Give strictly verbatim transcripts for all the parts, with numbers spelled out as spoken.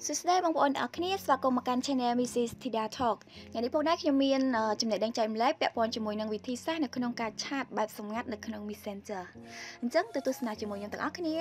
សួស្តីបងប្អូនទាំងអស់គ្នាស្វាគមន៍មកកាន់ Channel Missus Tida Talk ថ្ងៃនេះផងដែរខ្ញុំមានចំណេះដឹងចែកម្លែកពាក់ព័ន្ធជាមួយនឹងវិធីសាស្ត្រនៅក្នុងការឆាតបែបសម្ងាត់នៅក្នុង Messenger អញ្ចឹងទៅទស្សនាជាមួយខ្ញុំទាំងអស់គ្នា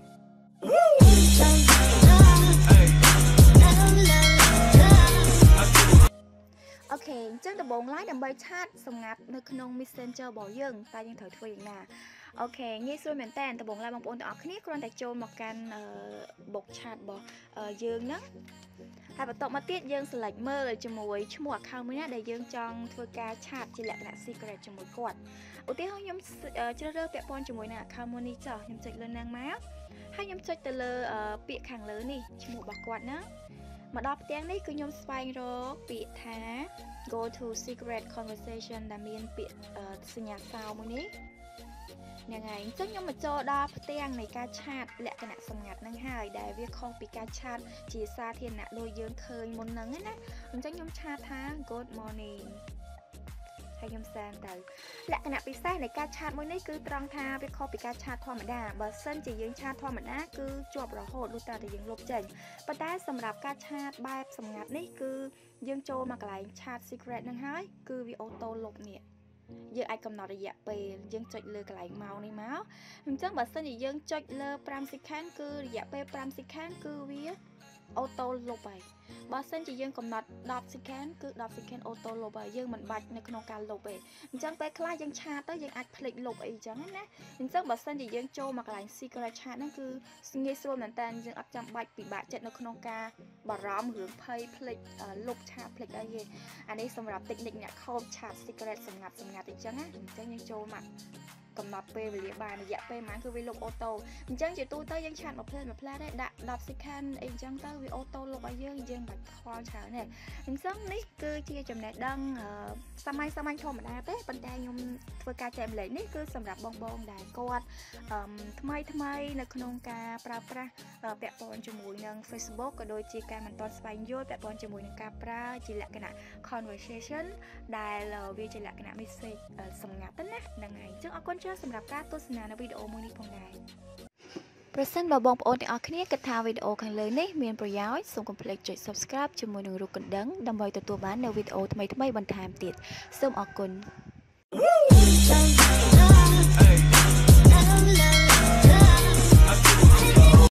អូខេអញ្ចឹងដំបូងឡើយដើម្បីឆាតសម្ងាត់នៅក្នុង Messenger របស់យើងតើយើងត្រូវធ្វើយ៉ាងណាអូខេងាយស្រួលមែនតើដំបូងឡើយបងប្អូនទាំងអស់គ្នាគ្រាន់តែចូលមកកាន់បុកឆាតរបស់យើងហ្នឹងហើយបន្ទាប់មកទៀតយើង select មើលជាមួយឈ្មោះ account មួយណាដែលយើងចង់ធ្វើការឆាតជាលក្ខណៈ secret ជាមួយគាត់ឧទាហរណ៍ខ្ញុំជ្រើសរើសពាក់ព័ន្ធជាមួយនឹង account មួយនេះចុះខ្ញុំចុចលើនឹងមកហើយខ្ញុំចុចទៅលើពាក្យខាងលើនេះឈ្មោះរបស់គាត់ណាមកដល់ផ្ទាំងនេះគឺខ្ញុំស្វែងរកពាក្យថា go to secret conversation ដែលមានពាក្យសញ្ញាសោមួយនេះហ្នឹងហើយអញ្ចឹងខ្ញុំមកចូលដល់ផ្ទាំងនៃការឆាតលក្ខណៈសម្ងាត់ហ្នឹងហើយដែលវាខុសពីការឆាតជាសាធារណៈដូចយើងឃើញមុនហ្នឹងណាអញ្ចឹងខ្ញុំឆាតថា good morning ហើយខ្ញុំសែនទៅលក្ខណៈពិសេសនៃការឆាតមួយនេះគឺត្រង់ថាវាខុសពីការឆាតធម្មតាបើសិនជាយើងឆាតធម្មតាគឺជាប់រហូតលុះត្រាតែយើងលុបចេញប៉ុន្តែសម្រាប់ការឆាតបែបសម្ងាត់នេះគឺយើងចូលមកកន្លែងឆាត secret ហ្នឹងហើយគឺវាអូតូលុបនេះយើងអាចកំណត់រយៈពេលយើងចុចលើកន្លែងម៉ោងនេះមកអញ្ចឹងបើសិនជាយើងចុចលើ5 second គឺរយៈពេល5 second គឺវាអូតូលុបហើយបើសិនជាយើងកំណត់10 second គឺ10 second អូតូលុបហើយយើងមិនបាច់នៅក្នុងការលុបទេអញ្ចឹងពេលខ្លះយើងឆាតទៅយើងអាចភ្លេចលុបអីចឹងណាអញ្ចឹងបើសិនជាយើងចូលមកកន្លែង secret chat ហ្នឹងគឺងាយស្រួលមែនតើយើងអត់ចាំបាច់ពិបាកចិត្តនៅក្នុងការបារម្ភរឿងភ័យភ្លេចលុបឆាតភ្លេចអីទេអានេះសម្រាប់ technique អ្នកខូច chat secret សម្ងាត់សម្ងាត់អីចឹងណាអញ្ចឹងយើងចូលមកកំណត់ពេលវេលាបានរយៈពេលប៉ុន្មានគឺវាលុបអូតូអញ្ចឹងជាទូទៅយើងឆាតមួយផ្លែមួយផ្លែដែរដាក់10 second អីចឹងទៅវាអូតូលុបឲ្យយើងយើងមិនខ្វល់ច្រើនទេអញ្ចឹងនេះគឺជាចំណេះដឹងសាមញ្ញសាមញ្ញធម្មតាទេប៉ុន្តែខ្ញុំធ្វើការចែកម្លែកនេះគឺសម្រាប់បងបងដែលគាត់ថ្មីថ្មីនៅក្នុងការប្រើប្រាស់ពាក់ព័ន្ធជាមួយនឹង Facebook ក៏ដូចជាការមិនទាន់ស្វែងយល់ពាក់ព័ន្ធជាមួយនឹងការប្រើជាលក្ខណៈ conversation ដែលវាជាលក្ខណៈ message សម្ងាត់ទៅណាហ្នឹងហើយអញ្ចឹងអរគុណច្រើនសម្រាប់ការទស្សនានៅវីដេអូមួយនេះផងដែរប្រសិនបើបងប្អូនទាំងអស់គ្នាគិតថាវីដេអូខាងលើនេះមានប្រយោជន៍សូមកុំភ្លេចចុច Subscribe ជាមួយនឹងរូបកណ្ដឹងដើម្បីទទួលបាននូវវីដេអូថ្មីៗបន្ថែមទៀតសូមអរគុណ